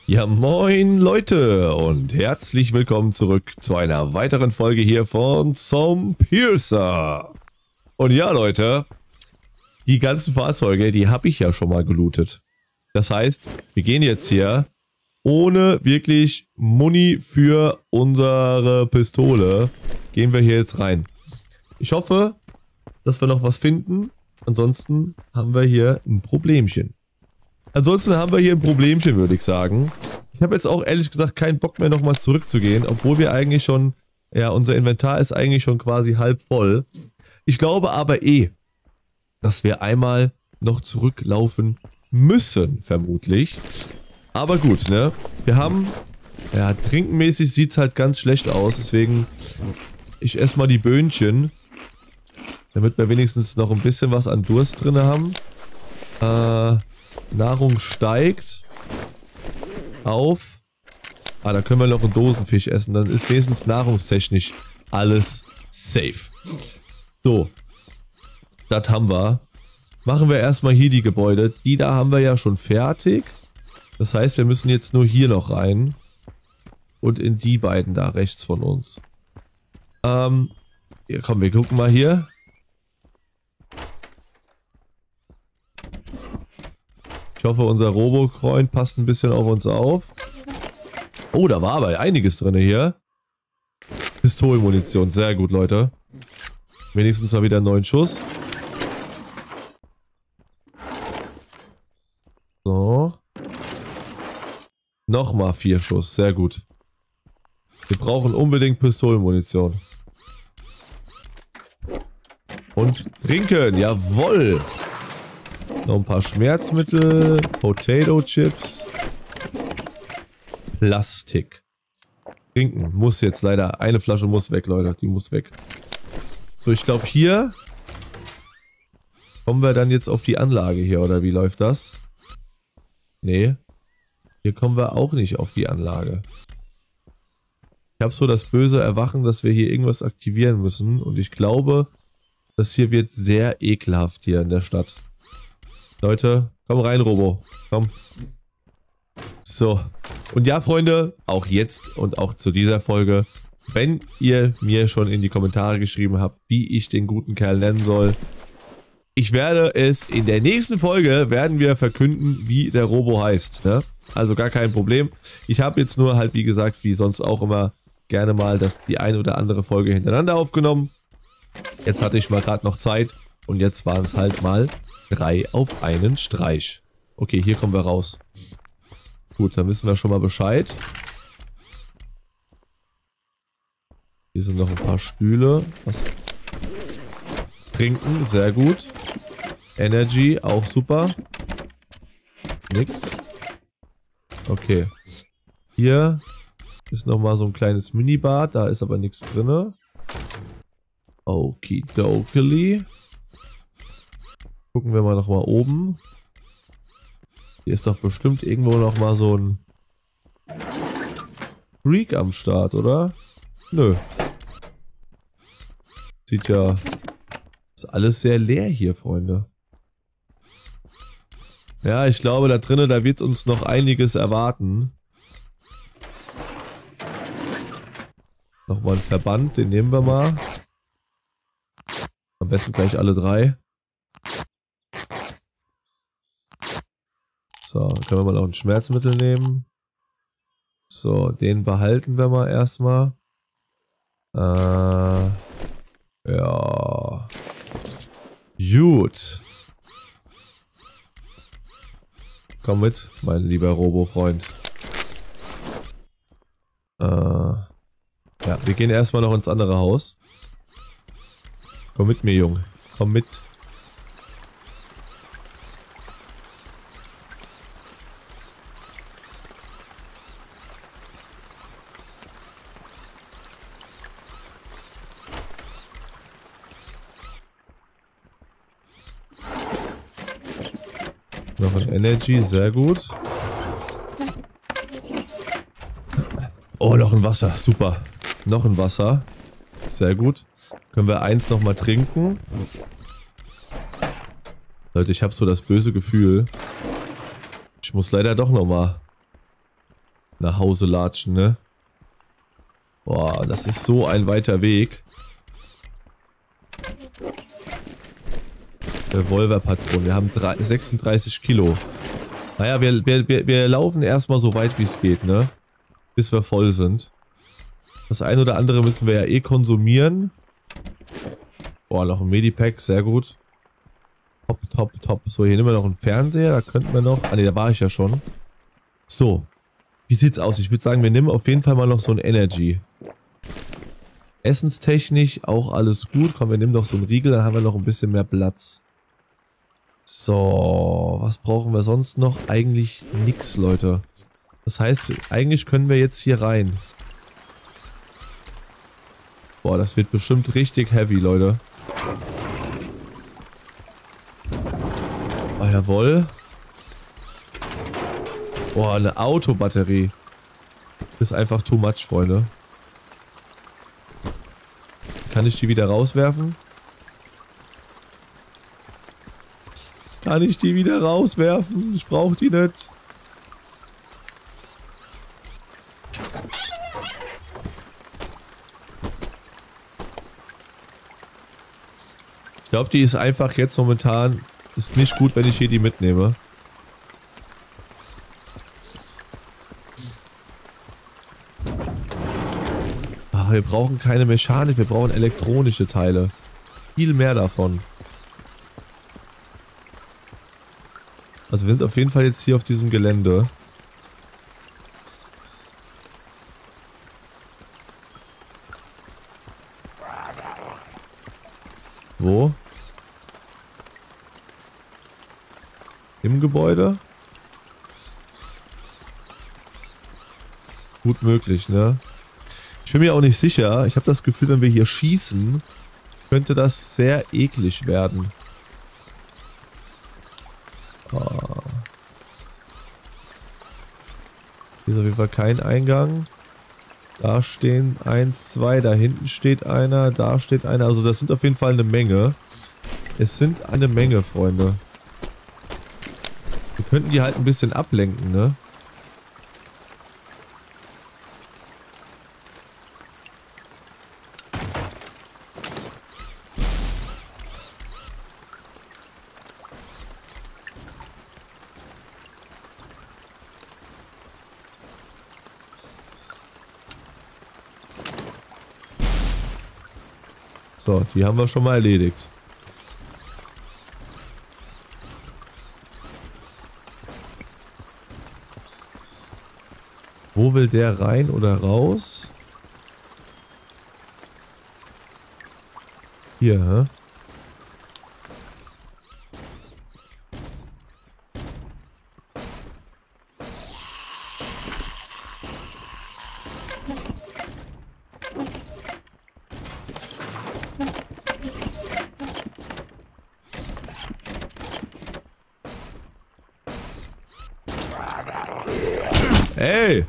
Ja, moin Leute und herzlich willkommen zurück zu einer weiteren Folge hier von Zombpiercer. Und ja Leute, die ganzen Fahrzeuge, die habe ich ja schon mal gelootet. Das heißt, wir gehen jetzt hier ohne wirklich Muni für unsere Pistole, gehen wir hier jetzt rein. Ich hoffe, dass wir noch was finden, ansonsten haben wir hier ein Problemchen. Würde ich sagen. Ich habe jetzt auch ehrlich gesagt keinen Bock mehr nochmal zurückzugehen, obwohl wir eigentlich schon, ja, unser Inventar ist eigentlich schon quasi halb voll. Ich glaube aber dass wir einmal noch zurücklaufen müssen, vermutlich. Aber gut, ne? Wir haben, ja, trinkenmäßig sieht es halt ganz schlecht aus, deswegen ich esse mal die Böhnchen, damit wir wenigstens noch ein bisschen was an Durst drin haben. Nahrung steigt auf. Da können wir noch einen Dosenfisch essen. Dann ist wenigstens nahrungstechnisch alles safe. So. Das haben wir. Machen wir erstmal hier die Gebäude. Die da haben wir ja schon fertig. Das heißt, wir müssen jetzt nur hier noch rein. Und in die beiden da rechts von uns. Ja, komm, wir gucken mal hier. Ich hoffe, unser Robo-Coin passt ein bisschen auf uns auf. Oh, da war aber einiges drin hier. Pistolenmunition, sehr gut, Leute. Wenigstens mal wieder einen neuen Schuss. So. Nochmal 4 Schuss, sehr gut. Wir brauchen unbedingt Pistolenmunition. Und trinken, jawohl. Noch ein paar Schmerzmittel, Potato Chips, Plastik. Trinken muss jetzt leider, eine Flasche muss weg, Leute, die muss weg. So, ich glaube hier kommen wir dann jetzt auf die Anlage hier, oder wie läuft das? Nee, hier kommen wir auch nicht auf die Anlage. Ich habe so das böse Erwachen, dass wir hier irgendwas aktivieren müssen und ich glaube, das hier wird sehr ekelhaft hier in der Stadt. Leute, komm rein, Robo. Komm. So. Und ja, Freunde, auch jetzt und auch zu dieser Folge, wenn ihr mir schon in die Kommentare geschrieben habt, wie ich den guten Kerl nennen soll, ich werde es in der nächsten Folge, werden wir verkünden, wie der Robo heißt, ne? Also gar kein Problem. Ich habe jetzt nur halt, wie gesagt, wie sonst auch immer, gerne mal die eine oder andere Folge hintereinander aufgenommen. Jetzt hatte ich mal gerade noch Zeit und jetzt waren es halt mal 3 auf einen Streich. Okay, hier kommen wir raus. Gut, dann wissen wir schon mal Bescheid. Hier sind noch ein paar Stühle. Was? Trinken, sehr gut. Energy, auch super. Nix. Okay. Hier ist nochmal so ein kleines Minibad. Da ist aber nichts drin. Okidokeli. Gucken wir mal nochmal oben. Hier ist doch bestimmt irgendwo nochmal so ein Freak am Start, oder? Nö. Sieht ja... Ist alles sehr leer hier, Freunde. Ja, ich glaube, da drinnen, da wird uns noch einiges erwarten. Nochmal ein Verband, den nehmen wir mal. Am besten gleich alle 3. So, können wir mal noch ein Schmerzmittel nehmen. So, den behalten wir mal erstmal. Ja. Gut. Komm mit, mein lieber Robo-Freund. Ja, wir gehen erstmal noch ins andere Haus. Komm mit mir, Junge. Komm mit. Noch ein Energy, sehr gut. Oh, noch ein Wasser, super. Noch ein Wasser, sehr gut. Können wir eins nochmal trinken? Leute, ich habe so das böse Gefühl. Ich muss leider doch nochmal nach Hause latschen, ne? Boah, das ist so ein weiter Weg. Revolverpatronen. Wir haben 36 Kilo. Naja, wir laufen erstmal so weit wie es geht, ne? Bis wir voll sind. Das ein oder andere müssen wir ja eh konsumieren. Boah, noch ein Medipack, sehr gut. Top, top, top. So, hier nehmen wir noch einen Fernseher, da könnten wir noch... Ah ne, da war ich ja schon. So. Wie sieht's aus? Ich würde sagen, wir nehmen auf jeden Fall mal noch so ein Energy. Essenstechnisch auch alles gut. Komm, wir nehmen noch so einen Riegel, dann haben wir noch ein bisschen mehr Platz. So, was brauchen wir sonst noch? Eigentlich nix, Leute. Das heißt, eigentlich können wir jetzt hier rein. Boah, das wird bestimmt richtig heavy, Leute. Oh, jawohl. Boah, eine Autobatterie. Das ist einfach too much, Freunde. Kann ich die wieder rauswerfen? Kann ich die wieder rauswerfen? Ich brauche die nicht. Ich glaube, die ist einfach jetzt momentan... Ist nicht gut, wenn ich hier die mitnehme. Ach, wir brauchen keine Mechanik, wir brauchen elektronische Teile. Viel mehr davon. Also wir sind auf jeden Fall jetzt hier auf diesem Gelände. Wo? Im Gebäude? Gut möglich, ne? Ich bin mir auch nicht sicher. Ich habe das Gefühl, wenn wir hier schießen, könnte das sehr eklig werden. Oh. Hier ist auf jeden Fall kein Eingang. Da stehen 1, 2, da hinten steht einer, da steht einer. Also das sind auf jeden Fall eine Menge. Es sind eine Menge, Freunde. Wir könnten die halt ein bisschen ablenken, ne? So, die haben wir schon mal erledigt. Wo will der rein oder raus? Hier, hä? Ey!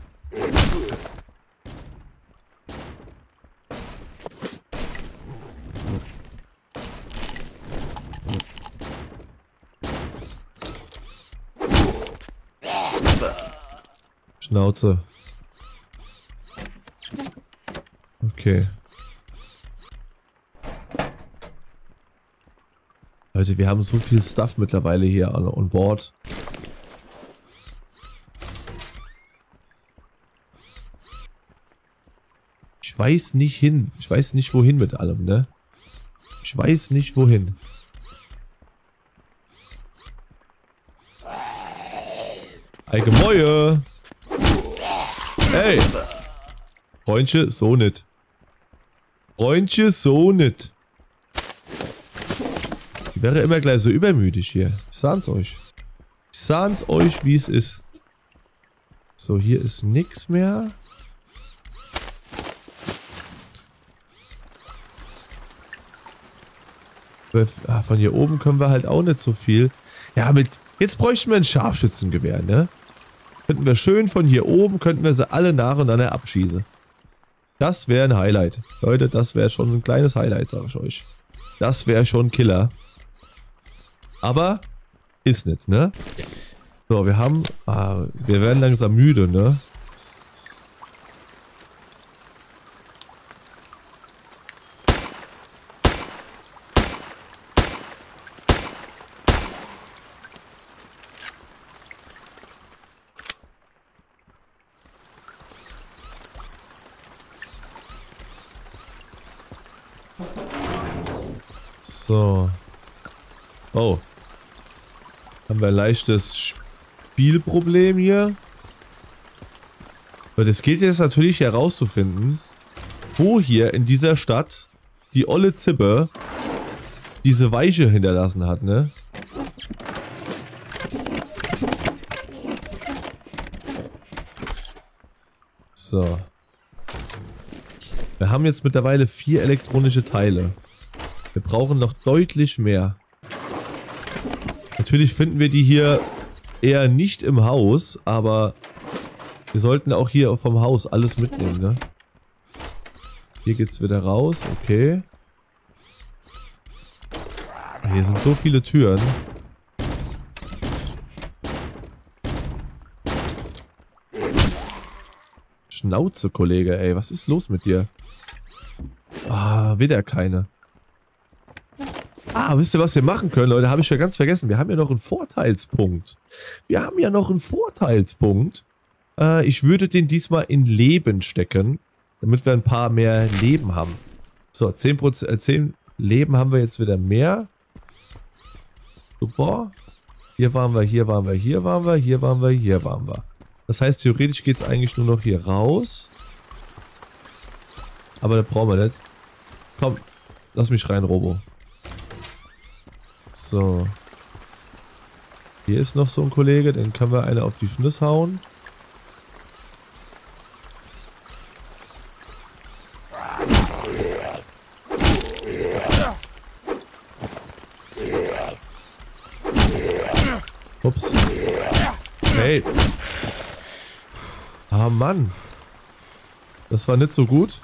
Schnauze. Okay. Leute, wir haben so viel Stuff mittlerweile hier on board. Ich weiß nicht hin. Ich weiß nicht wohin mit allem, ne? Ich weiß nicht wohin. Allgemeue! Ey! Freundchen, so nicht. Freundchen, so nicht. Ich wäre immer gleich so übermütig hier. Ich sag's euch. Ich sag's euch, wie es ist. So, hier ist nichts mehr. Von hier oben können wir halt auch nicht so viel. Ja, jetzt bräuchten wir ein Scharfschützengewehr, ne? Könnten wir schön von hier oben, könnten wir sie alle nach und nach abschießen. Das wäre ein Highlight. Leute, das wäre schon ein kleines Highlight, sage ich euch. Das wäre schon Killer. Aber ist nicht, ne? So, wir haben... wir werden langsam müde, ne? So. Oh. Haben wir ein leichtes Spielproblem hier. Und es geht jetzt natürlich herauszufinden, wo hier in dieser Stadt die olle Zibbe diese Weiche hinterlassen hat, ne? So. Wir haben jetzt mittlerweile 4 elektronische Teile. Wir brauchen noch deutlich mehr. Natürlich finden wir die hier eher nicht im Haus, aber wir sollten auch hier vom Haus alles mitnehmen, ne? Hier geht's wieder raus, okay. Hier sind so viele Türen. Schnauze, Kollege, ey, was ist los mit dir? Ah, wieder keine. Ah, wisst ihr, was wir machen können, Leute? Habe ich ja ganz vergessen. Wir haben ja noch einen Vorteilspunkt. Ich würde den diesmal in Leben stecken, damit wir ein paar mehr Leben haben. So, 10 Leben haben wir jetzt wieder mehr. Super. Hier waren wir, hier waren wir, hier waren wir, hier waren wir, hier waren wir. Das heißt, theoretisch geht es eigentlich nur noch hier raus. Aber das brauchen wir nicht. Komm, lass mich rein, Robo. So. Hier ist noch so ein Kollege, den können wir eine auf die Schnüss hauen. Ups. Hey. Ah, Mann. Das war nicht so gut.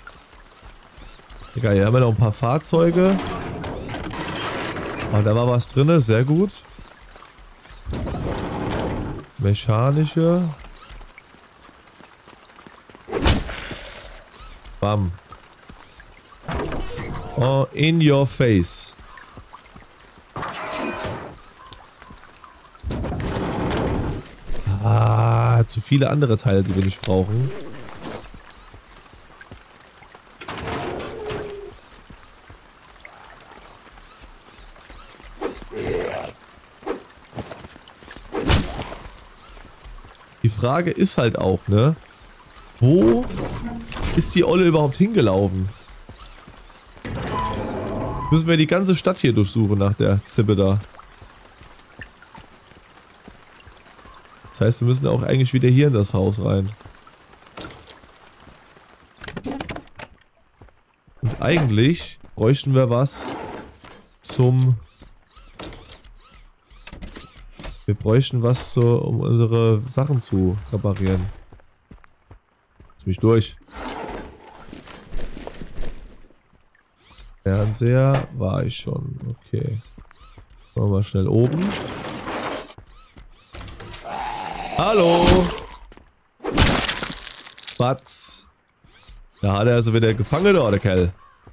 Egal, hier haben wir noch ein paar Fahrzeuge. Ah, da war was drin, sehr gut. Mechanische. Bam. Oh, in your face. Ah, zu viele andere Teile, die wir nicht brauchen. Die Frage ist halt auch, ne? Wo ist die Olle überhaupt hingelaufen? Müssen wir die ganze Stadt hier durchsuchen nach der Zibbe da. Das heißt, wir müssen auch eigentlich wieder hier in das Haus rein. Und eigentlich bräuchten wir was zum... Wir bräuchten was, um unsere Sachen zu reparieren. Lass mich durch. Fernseher war ich schon. Okay. Machen wir mal schnell oben. Hallo! Batz! Da hat er also wieder gefangen, oder der Kerl?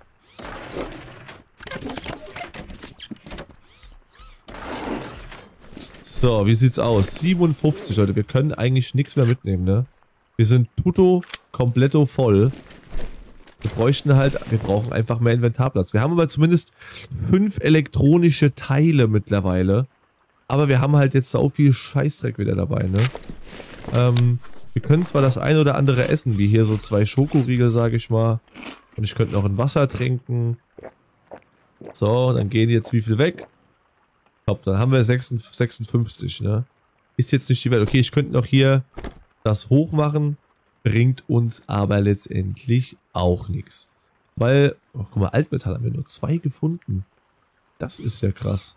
So, wie sieht's aus? 57, Leute. Wir können eigentlich nichts mehr mitnehmen, ne? Wir sind tutto completto voll. Wir bräuchten halt... Wir brauchen einfach mehr Inventarplatz. Wir haben aber zumindest 5 elektronische Teile mittlerweile. Aber wir haben halt jetzt so viel Scheißdreck wieder dabei, ne? Wir können zwar das ein oder andere essen, wie hier so 2 Schokoriegel, sage ich mal. Und ich könnte noch ein Wasser trinken. So, dann gehen jetzt wie viel weg? Top, dann haben wir 56, ne? Ist jetzt nicht die Welt. Okay, ich könnte noch hier das hochmachen. Bringt uns aber letztendlich auch nichts. Weil, oh, guck mal, Altmetall haben wir nur 2 gefunden. Das ist ja krass.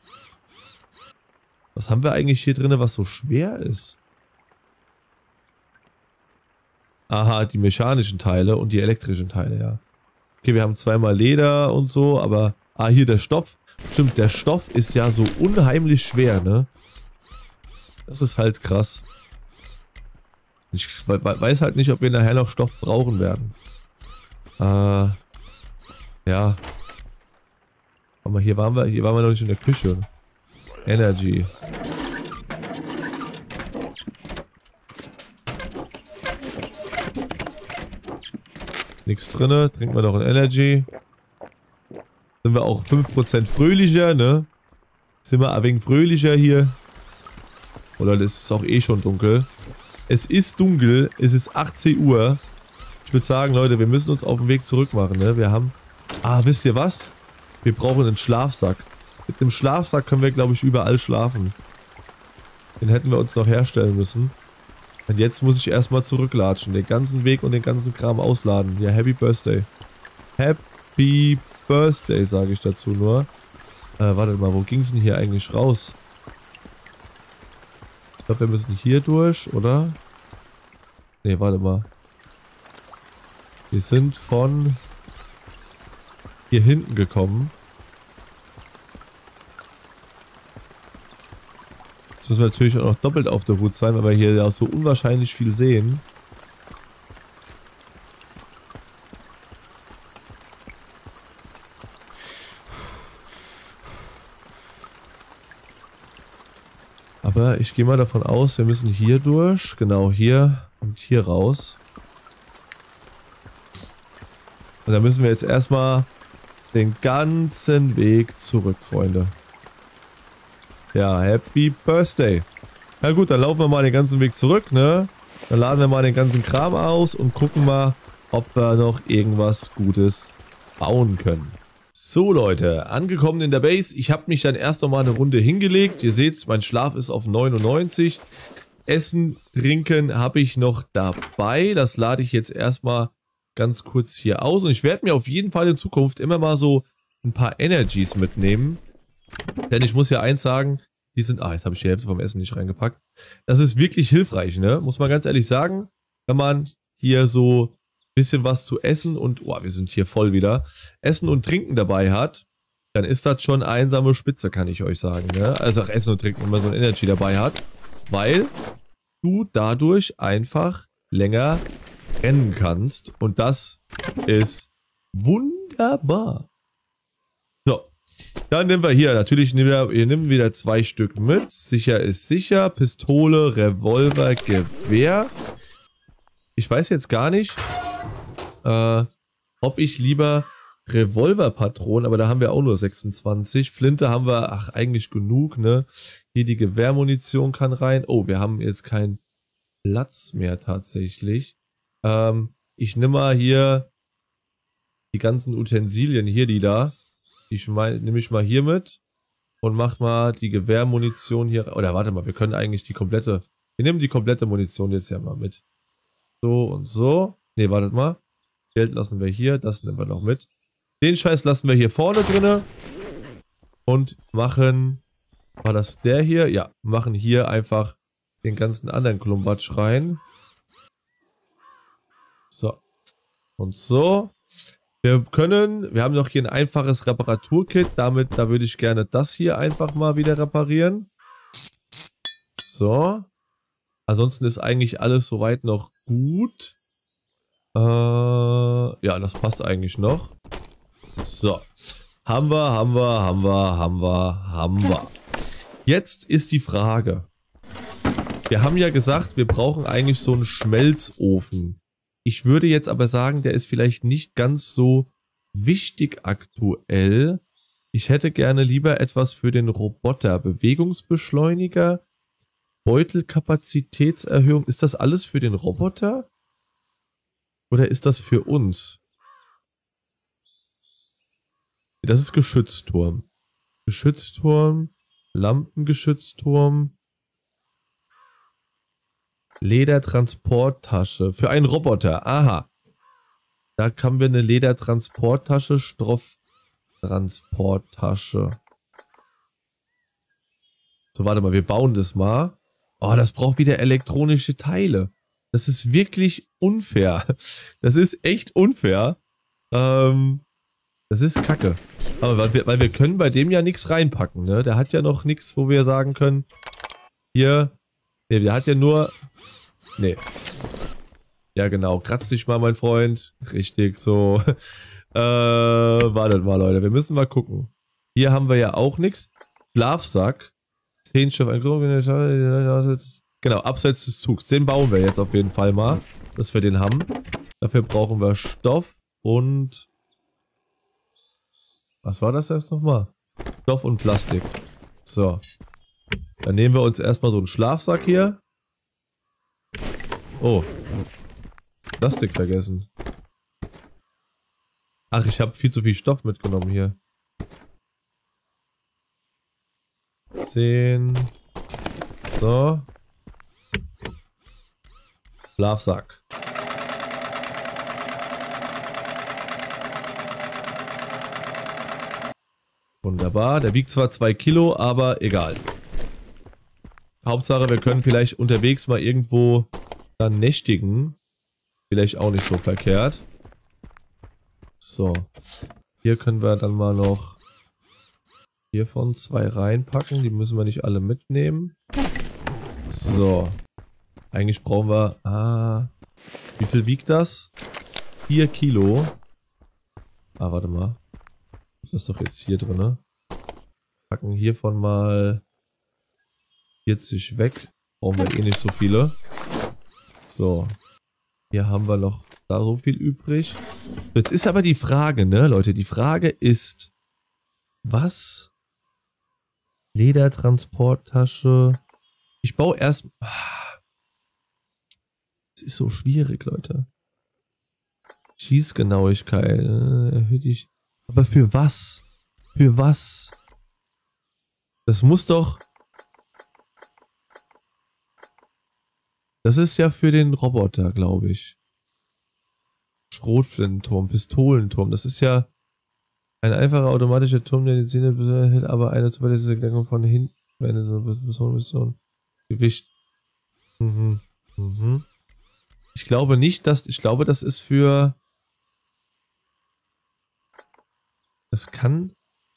Was haben wir eigentlich hier drin, was so schwer ist? Aha, die mechanischen Teile und die elektrischen Teile, ja. Okay, wir haben zweimal Leder und so, aber... Ah, hier der Stoff. Stimmt, der Stoff ist ja so unheimlich schwer, ne? Das ist halt krass. Ich weiß halt nicht, ob wir nachher noch Stoff brauchen werden. Ja. Aber hier waren wir noch nicht in der Küche. Energy. Nichts drinne. Trinken wir noch ein Energy. Sind wir auch 5% fröhlicher, ne? Sind wir ein wenig fröhlicher hier. Oder ist es auch eh schon dunkel? Es ist dunkel, es ist 18 Uhr. Ich würde sagen, Leute, wir müssen uns auf den Weg zurück machen, ne? Wir haben... Ah, wisst ihr was? Wir brauchen einen Schlafsack. Mit dem Schlafsack können wir, glaube ich, überall schlafen. Den hätten wir uns noch herstellen müssen. Und jetzt muss ich erstmal zurücklatschen. Den ganzen Weg und den ganzen Kram ausladen. Ja, Happy Birthday. Happy Birthday, sage ich dazu nur. Warte mal, wo ging es denn hier eigentlich raus? Ich glaube, wir müssen hier durch, oder? Ne, warte mal. Wir sind von hier hinten gekommen. Jetzt müssen wir natürlich auch noch doppelt auf der Hut sein, weil wir hier ja so unwahrscheinlich viel sehen. Aber ich gehe mal davon aus, wir müssen hier durch. Genau, hier und hier raus. Und da müssen wir jetzt erstmal den ganzen Weg zurück, Freunde. Ja, Happy Birthday. Na gut, dann laufen wir mal den ganzen Weg zurück, ne? Dann laden wir mal den ganzen Kram aus und gucken mal, ob wir noch irgendwas Gutes bauen können. So Leute, angekommen in der Base. Ich habe mich dann erst noch mal eine Runde hingelegt. Ihr seht, mein Schlaf ist auf 99. Essen, Trinken habe ich noch dabei. Das lade ich jetzt erstmal ganz kurz hier aus. Und ich werde mir auf jeden Fall in Zukunft immer mal so ein paar Energies mitnehmen. Denn ich muss ja eins sagen, die sind... Ah, jetzt habe ich die Hälfte vom Essen nicht reingepackt. Das ist wirklich hilfreich, ne? Muss man ganz ehrlich sagen. Wenn man hier so ein bisschen was zu essen und... Oh, wir sind hier voll wieder. Essen und Trinken dabei hat, dann ist das schon einsame Spitze, kann ich euch sagen, ne? Also auch Essen und Trinken, wenn man so ein Energy dabei hat. Weil du dadurch einfach länger rennen kannst. Und das ist wunderbar. So. Dann nehmen wir hier, natürlich wir nehmen wieder 2 Stück mit. Sicher ist sicher. Pistole, Revolver, Gewehr. Ich weiß jetzt gar nicht, ob ich lieber Revolverpatronen, aber da haben wir auch nur 26. Flinte haben wir, ach, eigentlich genug, ne? Hier die Gewehrmunition kann rein. Oh, wir haben jetzt keinen Platz mehr tatsächlich. Ich nehme mal hier die ganzen Utensilien hier, die da. Die nehme ich mal hier mit und mach mal die Gewehrmunition hier. Oder warte mal, wir können eigentlich die komplette... Wir nehmen die komplette Munition jetzt ja mal mit. So und so. Ne, wartet mal. Geld lassen wir hier, das nehmen wir noch mit. Den Scheiß lassen wir hier vorne drinne. Und machen... War das der hier? Ja, machen hier einfach den ganzen anderen Klumbatsch rein. So. Und so. Wir haben noch hier ein einfaches Reparaturkit. Da würde ich gerne das hier einfach mal wieder reparieren. So. Ansonsten ist eigentlich alles soweit noch gut. Ja, das passt eigentlich noch. So. Haben wir. Jetzt ist die Frage. Wir haben ja gesagt, wir brauchen eigentlich so einen Schmelzofen. Ich würde jetzt aber sagen, der ist vielleicht nicht ganz so wichtig aktuell. Ich hätte gerne lieber etwas für den Roboter. Bewegungsbeschleuniger, Beutelkapazitätserhöhung. Ist das alles für den Roboter? Oder ist das für uns? Das ist Geschützturm. Geschützturm, Lampengeschützturm. Ledertransporttasche. Für einen Roboter. Aha. Da haben wir eine Ledertransporttasche. Stofftransporttasche. So, warte mal. Wir bauen das mal. Oh, das braucht wieder elektronische Teile. Das ist wirklich unfair. Das ist echt unfair. Das ist kacke. Aber weil wir können bei dem ja nichts reinpacken, ne? Der hat ja noch nichts, wo wir sagen können. Hier. Ne, der hat ja nur... Ne. Ja, genau. Kratz dich mal, mein Freund. Richtig, so. Wartet mal, Leute. Wir müssen mal gucken. Hier haben wir ja auch nichts. Schlafsack. 10 Schiff. Genau, abseits des Zugs. Den bauen wir jetzt auf jeden Fall mal. Dass wir den haben. Dafür brauchen wir Stoff und... Was war das jetzt nochmal? Stoff und Plastik. So. Dann nehmen wir uns erstmal so einen Schlafsack hier. Oh. Plastik vergessen. Ach, ich habe viel zu viel Stoff mitgenommen hier. 10. So. Schlafsack. Wunderbar. Der wiegt zwar 2 Kilo, aber egal. Hauptsache, wir können vielleicht unterwegs mal irgendwo dann nächtigen. Vielleicht auch nicht so verkehrt. So. Hier können wir dann mal noch hiervon 2 reinpacken. Die müssen wir nicht alle mitnehmen. So. Eigentlich brauchen wir... wie viel wiegt das? 4 Kilo. Warte mal. Das ist doch jetzt hier drin, ne? Packen hiervon mal 40 weg. Brauchen wir eh nicht so viele. So. Hier haben wir noch da so viel übrig. Jetzt ist aber die Frage, ne, Leute? Die Frage ist, was? Ledertransporttasche. Ich baue erst... Es ist so schwierig, Leute. Schießgenauigkeit. Erhöht ich... Aber für was? Für was? Das muss doch... Das ist ja für den Roboter, glaube ich. Schrotflintenturm, Pistolenturm. Das ist ja ein einfacher automatischer Turm, der die Szene behält, aber eine zuverlässige Lenkung von hinten. Gewicht. Ich glaube nicht, dass... Ich glaube, das ist für... Das kann...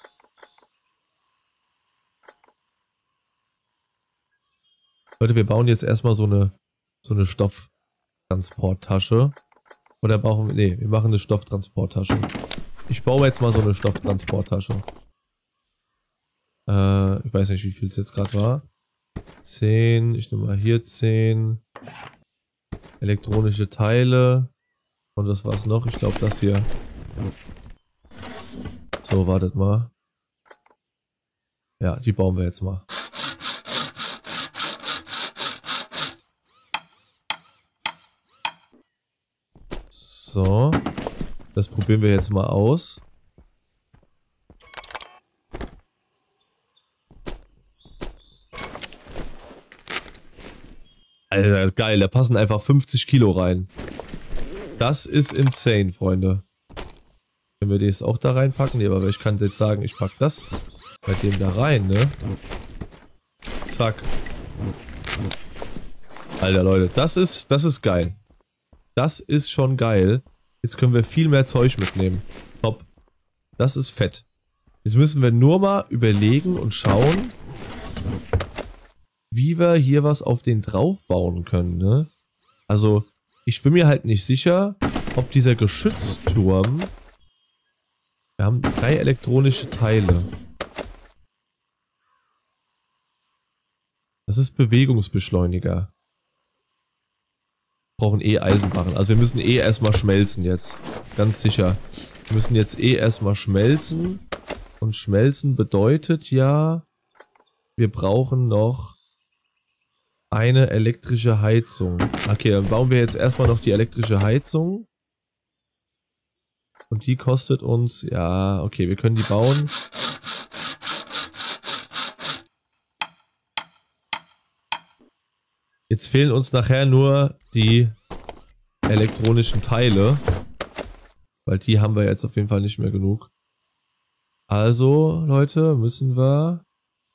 Leute, wir bauen jetzt erstmal so eine Stofftransporttasche. Oder brauchen wir... Nee, wir machen eine Stofftransporttasche. Ich baue jetzt mal so eine Stofftransporttasche. Ich weiß nicht, wie viel es jetzt gerade war. 10. Ich nehme mal hier 10. Elektronische Teile. Und das war's noch. Ich glaube, das hier. So, wartet mal. Ja, die bauen wir jetzt mal. So. Das probieren wir jetzt mal aus. Alter, geil. Da passen einfach 50 Kilo rein. Das ist insane, Freunde. Wenn wir das auch da reinpacken? Nee, aber ich kann jetzt sagen, ich pack das bei dem da rein, ne? Zack. Alter, Leute. Das ist geil. Das ist schon geil. Jetzt können wir viel mehr Zeug mitnehmen. Top. Das ist fett. Jetzt müssen wir nur mal überlegen und schauen, wie wir hier was auf den drauf bauen können, ne? Also, ich bin mir halt nicht sicher, ob dieser Geschützturm... Wir haben 3 elektronische Teile. Das ist Bewegungsbeschleuniger. Wir brauchen eh Eisenbarren. Also wir müssen eh erstmal schmelzen jetzt. Ganz sicher. Wir müssen jetzt eh erstmal schmelzen. Und schmelzen bedeutet ja, wir brauchen noch eine elektrische Heizung. Okay, dann bauen wir jetzt erstmal noch die elektrische Heizung. Und die kostet uns, ja, okay, wir können die bauen. Jetzt fehlen uns nachher nur die elektronischen Teile. Weil die haben wir jetzt auf jeden Fall nicht mehr genug. Also, Leute, müssen wir...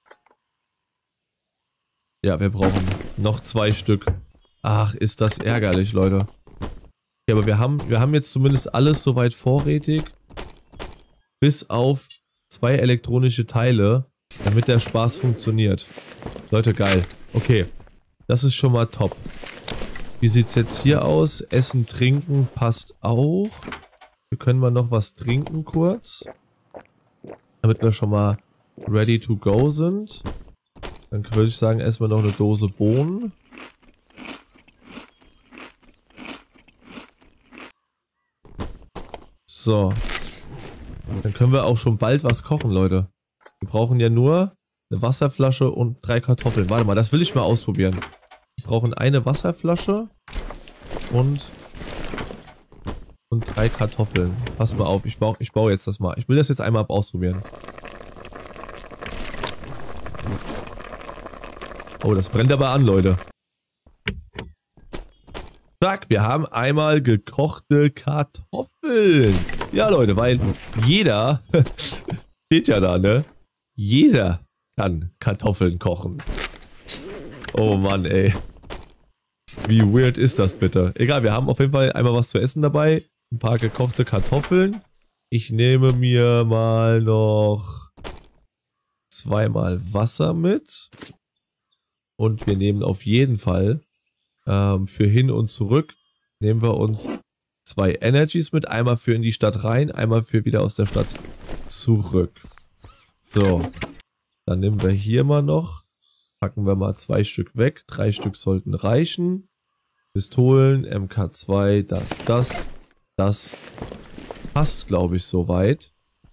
Ja, wir brauchen noch 2 Stück. Ach, ist das ärgerlich, Leute. Ja, aber wir haben jetzt zumindest alles soweit vorrätig. Bis auf 2 elektronische Teile, damit der Spaß funktioniert. Leute, geil. Okay. Das ist schon mal top. Wie sieht's jetzt hier aus? Essen, trinken passt auch. Wir können mal noch was trinken kurz. Damit wir schon mal ready to go sind. Dann würde ich sagen, erstmal noch eine Dose Bohnen. So. Dann können wir auch schon bald was kochen, Leute. Wir brauchen ja nur eine Wasserflasche und 3 Kartoffeln. Warte mal, das will ich mal ausprobieren. Wir brauchen eine Wasserflasche und 3 Kartoffeln. Pass mal auf, ich baue jetzt das mal. Ich will das jetzt einmal ausprobieren. Oh, das brennt aber an, Leute. Zack, wir haben einmal gekochte Kartoffeln. Ja, Leute, weil jeder, steht ja da, ne? Jeder kann Kartoffeln kochen. Oh Mann, ey. Wie weird ist das bitte? Egal, wir haben auf jeden Fall einmal was zu essen dabei. Ein paar gekochte Kartoffeln. Ich nehme mir mal noch 2-mal Wasser mit. Und wir nehmen auf jeden Fall für hin und zurück nehmen wir uns 2 Energies mit. Einmal für in die Stadt rein, einmal für wieder aus der Stadt zurück. So, dann nehmen wir hier mal noch. Packen wir mal 2 Stück weg. 3 Stück sollten reichen. Pistolen, MK2, das passt, glaube ich, soweit.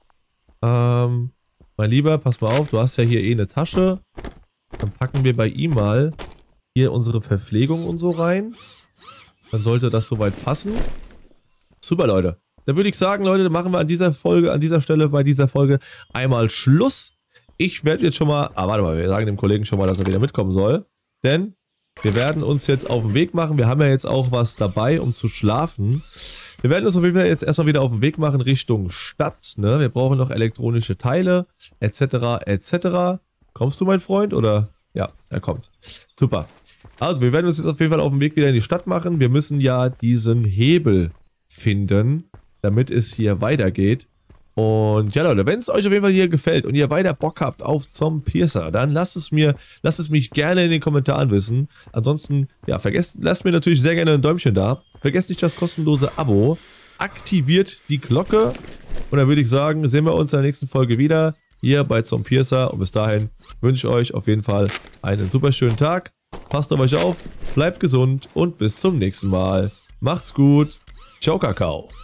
Mein Lieber, pass mal auf, du hast ja hier eh eine Tasche. Dann packen wir bei ihm mal hier unsere Verpflegung und so rein. Dann sollte das soweit passen. Super, Leute. Dann würde ich sagen, Leute, dann machen wir an dieser Stelle bei dieser Folge einmal Schluss. Ich werde jetzt schon mal, warte mal, wir sagen dem Kollegen schon mal, dass er wieder mitkommen soll. Denn wir werden uns jetzt auf den Weg machen. Wir haben ja jetzt auch was dabei, um zu schlafen. Wir werden uns auf jeden Fall jetzt erstmal wieder auf den Weg machen Richtung Stadt. Ne? Wir brauchen noch elektronische Teile, etc., etc. Kommst du, mein Freund, oder? Ja, er kommt. Super. Also, wir werden uns jetzt auf jeden Fall auf den Weg wieder in die Stadt machen. Wir müssen ja diesen Hebel finden, damit es hier weitergeht. Und ja, Leute, wenn es euch auf jeden Fall hier gefällt und ihr weiter Bock habt auf Zombie-Piercer, dann lasst es mich gerne in den Kommentaren wissen. Ansonsten, ja, lasst mir natürlich sehr gerne ein Däumchen da. Vergesst nicht das kostenlose Abo. Aktiviert die Glocke. Und dann würde ich sagen, sehen wir uns in der nächsten Folge wieder hier bei Zombie-Piercer. Und bis dahin wünsche ich euch auf jeden Fall einen super schönen Tag. Passt auf euch auf, bleibt gesund und bis zum nächsten Mal. Macht's gut. Ciao, Kakao.